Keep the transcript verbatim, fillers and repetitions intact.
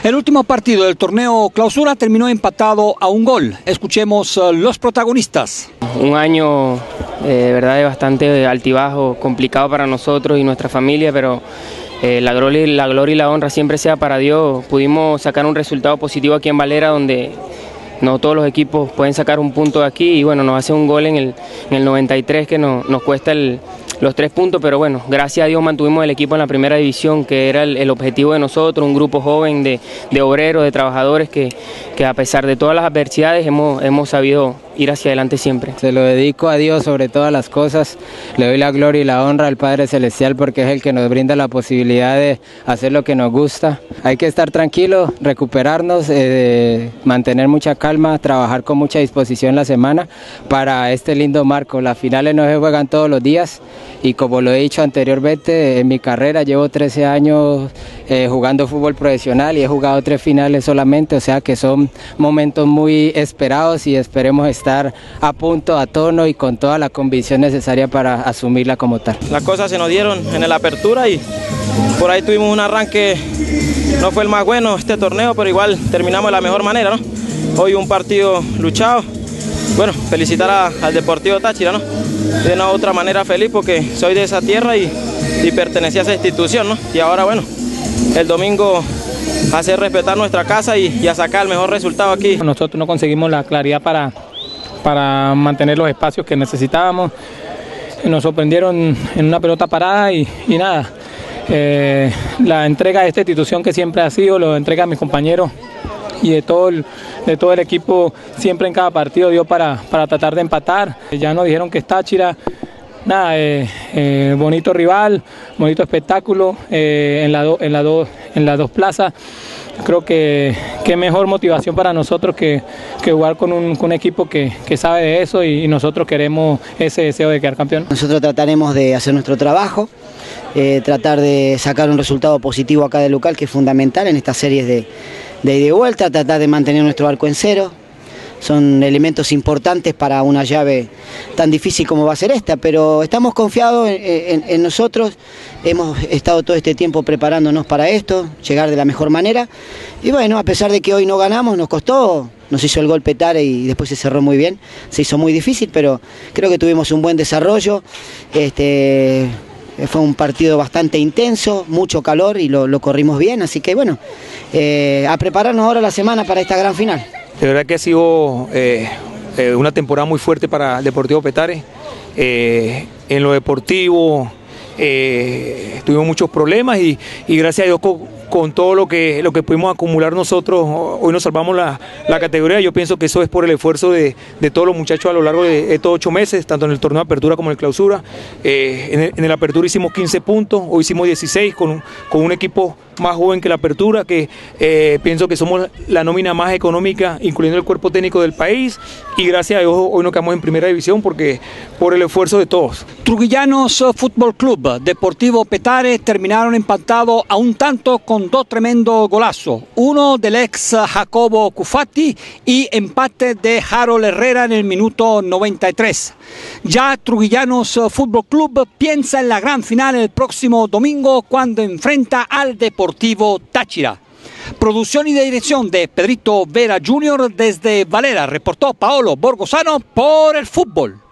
El último partido del torneo clausura terminó empatado a un gol. Escuchemos uh, los protagonistas. Un año eh, de verdad de bastante altibajo, complicado para nosotros y nuestra familia, pero eh, la, gloria, la gloria y la honra siempre sea para Dios. Pudimos sacar un resultado positivo aquí en Valera, donde no todos los equipos pueden sacar un punto de aquí, y bueno, nos hace un gol en el, en el noventa y tres que no, nos cuesta el, los tres puntos, pero bueno, gracias a Dios mantuvimos el equipo en la primera división, que era el, el objetivo de nosotros, un grupo joven de, de obreros, de trabajadores que, que a pesar de todas las adversidades hemos, hemos sabido ir hacia adelante siempre. Se lo dedico a Dios sobre todas las cosas, le doy la gloria y la honra al Padre Celestial porque es el que nos brinda la posibilidad de hacer lo que nos gusta. Hay que estar tranquilos, recuperarnos, eh, mantener mucha calma, trabajar con mucha disposición la semana para este lindo marco. Las finales no se juegan todos los días y como lo he dicho anteriormente, en mi carrera llevo trece años eh, jugando fútbol profesional y he jugado tres finales solamente, o sea que son momentos muy esperados y esperemos estar a punto, a tono y con toda la convicción necesaria para asumirla como tal. Las cosas se nos dieron en la apertura y por ahí tuvimos un arranque, no fue el más bueno este torneo, pero igual terminamos de la mejor manera, ¿no? Hoy un partido luchado, bueno, felicitar a, al Deportivo Táchira, ¿no? De una u otra manera feliz porque soy de esa tierra y, y pertenecía a esa institución, ¿no? Y ahora, bueno, el domingo hacer respetar nuestra casa y, y a sacar el mejor resultado aquí. Nosotros no conseguimos la claridad para, para mantener los espacios que necesitábamos. Nos sorprendieron en una pelota parada y, y nada. Eh, la entrega de esta institución que siempre ha sido, lo entrega a mis compañeros y de todo el, de todo el equipo siempre en cada partido dio para, para tratar de empatar. Ya nos dijeron que es Táchira, nada, eh, eh, bonito rival, bonito espectáculo eh, en, la do, en, la do, en las dos plazas. Creo que qué mejor motivación para nosotros que, que jugar con un, con un equipo que, que sabe de eso y, y nosotros queremos ese deseo de quedar campeón. Nosotros trataremos de hacer nuestro trabajo, eh, tratar de sacar un resultado positivo acá del local, que es fundamental en estas series de, de ida y vuelta, tratar de mantener nuestro arco en cero. Son elementos importantes para una llave tan difícil como va a ser esta, pero estamos confiados en, en, en nosotros, hemos estado todo este tiempo preparándonos para esto, llegar de la mejor manera, y bueno, a pesar de que hoy no ganamos, nos costó, nos hizo el gol Petare y después se cerró muy bien, se hizo muy difícil, pero creo que tuvimos un buen desarrollo, este, fue un partido bastante intenso, mucho calor y lo, lo corrimos bien, así que bueno, eh, a prepararnos ahora la semana para esta gran final. De verdad que ha sido eh, eh, una temporada muy fuerte para el Deportivo Petare. Eh, en lo deportivo eh, tuvimos muchos problemas y, y gracias a Dios con, con todo lo que, lo que pudimos acumular nosotros, hoy nos salvamos la, la categoría. Yo pienso que eso es por el esfuerzo de, de todos los muchachos a lo largo de estos ocho meses, tanto en el torneo de apertura como en el clausura. Eh, en, el, en el apertura hicimos quince puntos, hoy hicimos dieciséis con un, con un equipo más joven que la apertura, que eh, pienso que somos la nómina más económica, incluyendo el cuerpo técnico del país, y gracias a Dios hoy nos quedamos en primera división porque por el esfuerzo de todos. Trujillanos Fútbol Club, Deportivo Petare terminaron empatados a un tanto con dos tremendos golazos, uno del ex Jacobo Cufati y empate de Harold Herrera en el minuto noventa y tres. Ya Trujillanos Fútbol Club piensa en la gran final el próximo domingo cuando enfrenta al Deportivo Táchira. Producción y dirección de Pedrito Vera junior desde Valera, reportó Paolo Borgosano por el fútbol.